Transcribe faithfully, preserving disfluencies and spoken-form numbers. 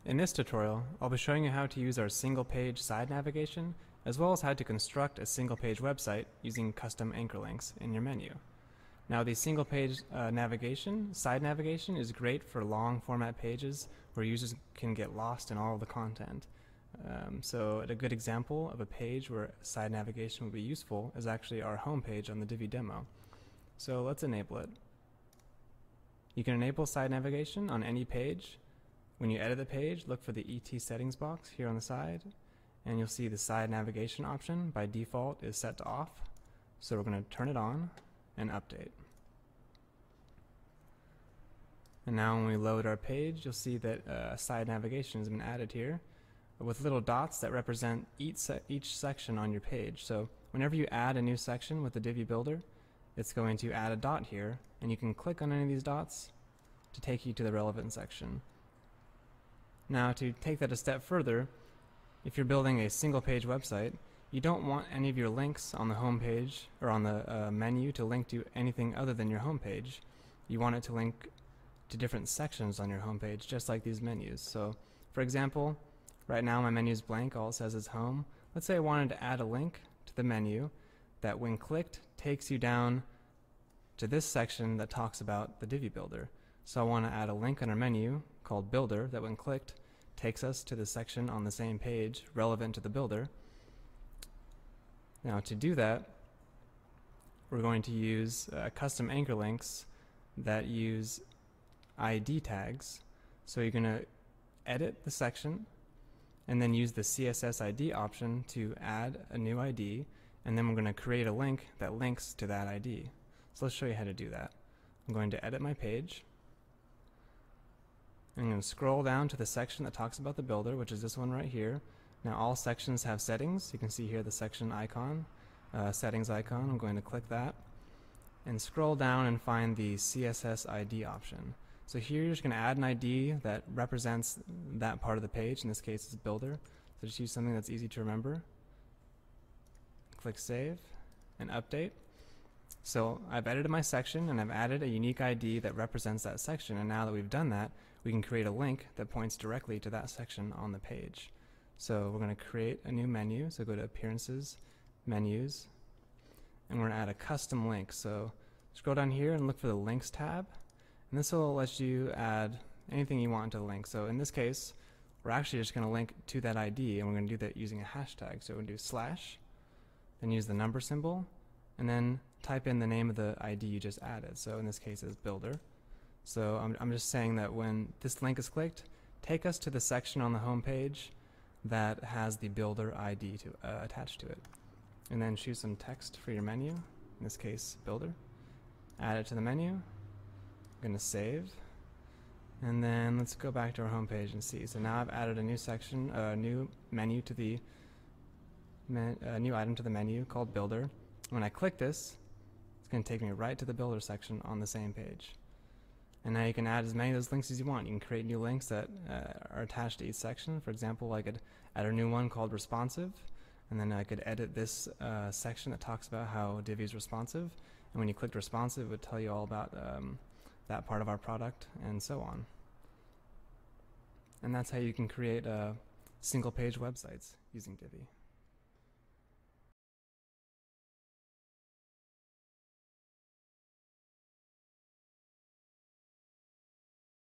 In this tutorial, I'll be showing you how to use our single-page side navigation, as well as how to construct a single-page website using custom anchor links in your menu. Now, the single-page uh, navigation, side navigation, is great for long-format pages where users can get lost in all of the content. Um, so, a good example of a page where side navigation would be useful is actually our home page on the Divi demo. So, let's enable it. You can enable side navigation on any page. When you edit the page, look for the E T settings box here on the side, and you'll see the side navigation option by default is set to off. So we're going to turn it on and update. And now when we load our page, you'll see that uh, side navigation has been added here with little dots that represent each, se each section on your page. So whenever you add a new section with the Divi Builder, it's going to add a dot here, and you can click on any of these dots to take you to the relevant section. Now, to take that a step further, if you're building a single page website, you don't want any of your links on the home page or on the uh, menu to link to anything other than your home page. You want it to link to different sections on your home page, just like these menus. So, for example, right now my menu is blank, all it says is home. Let's say I wanted to add a link to the menu that, when clicked, takes you down to this section that talks about the Divi Builder. So I want to add a link on our menu called Builder that, when clicked, takes us to the section on the same page relevant to the builder. Now, to do that, we're going to use uh, custom anchor links that use I D tags. So you're going to edit the section and then use the C S S I D option to add a new I D, and then we're going to create a link that links to that I D. So let's show you how to do that. I'm going to edit my page. I'm going to scroll down to the section that talks about the builder, which is this one right here. Now, all sections have settings. You can see here the section icon, uh, settings icon. I'm going to click that and scroll down and find the C S S I D option. So here you're just going to add an I D that represents that part of the page. In this case, it's builder. So just use something that's easy to remember. Click Save and Update. So I've edited my section and I've added a unique I D that represents that section, and now that we've done that, we can create a link that points directly to that section on the page. So we're going to create a new menu, so go to Appearances, Menus, and we're going to add a custom link. So scroll down here and look for the Links tab, and this will let you add anything you want to the link. So in this case, we're actually just going to link to that I D, and we're going to do that using a hashtag. So we're going to do slash, then use the number symbol, and then type in the name of the I D you just added. So in this case, it's builder. So I'm, I'm just saying that when this link is clicked, take us to the section on the home page that has the builder I D to, uh, attached to it. And then choose some text for your menu, in this case, builder. Add it to the menu. I'm going to save. And then let's go back to our home page and see. So now I've added a new section, a uh, new menu to the, me uh, new item to the menu called builder. When I click this, it's going to take me right to the builder section on the same page. And now you can add as many of those links as you want. You can create new links that uh, are attached to each section. For example, I could add a new one called responsive, and then I could edit this uh, section that talks about how Divi is responsive. And when you clicked responsive, it would tell you all about um, that part of our product, and so on. And that's how you can create uh, single-page websites using Divi.